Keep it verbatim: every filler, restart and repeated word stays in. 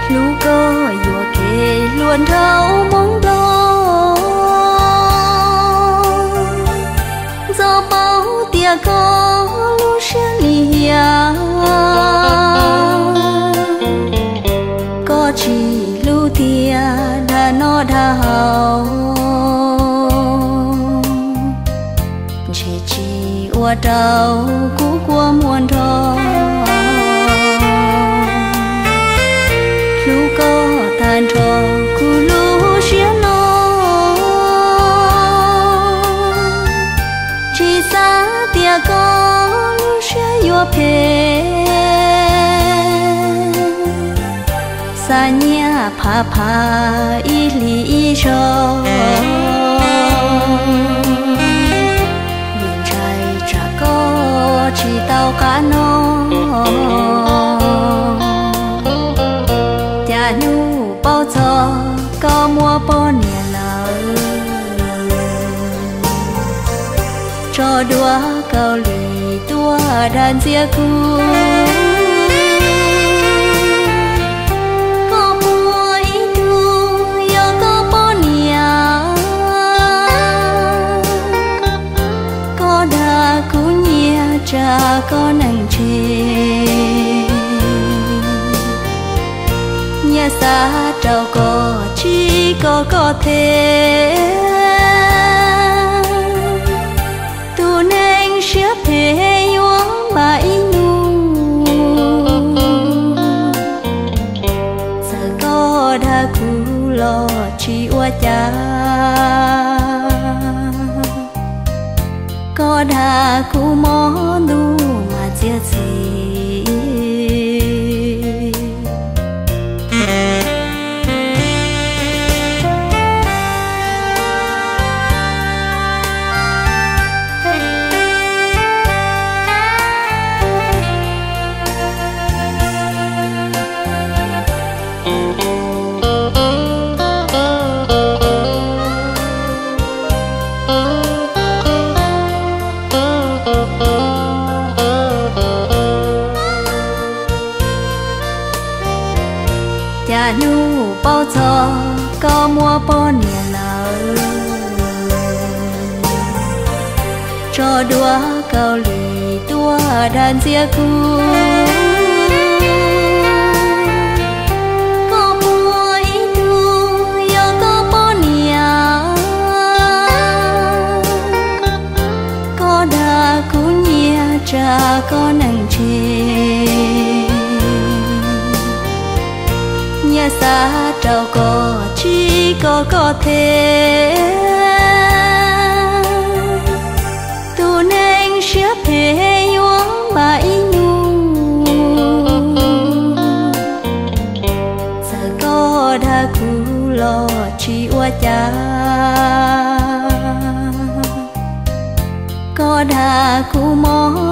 lũ có vừa kề luôn thấu mong đó do bao tia có lũ sẽ lìa có chỉ lũ tia đã nó đau chỉ chỉ qua đau cũ qua muôn thọ lũ có tàn trò cũ lũ xía nó chỉ xa tia có lũ xía vô phê xa nhà phá phá y lý y cho nhìn trai chả có chỉ tao cá nó cha nhu bao giờ có mua bao nhiêu lời cho đua cầu lì tua đàn dia cu có mua ít tu yo có bao nhiêu có đa cú nhia cha có nành chê nhà xa trâu có chỉ có có thể tu nên xếp thế yuang mà inu giờ có đã cú lo chỉ qua cha có đã cú món du mà chia sẻ cha nhu bao giờ có mua bao nhiêu lời cho đua cầu lì tua đàn dia cu có mua ít tu yo có bao nhiêu có đa cú nhia cha có nành chê nhà xa trâu có chỉ có có thể tu nên xếp thế yuang mà inu giờ có đã cú lo chỉ qua cha có đã cú món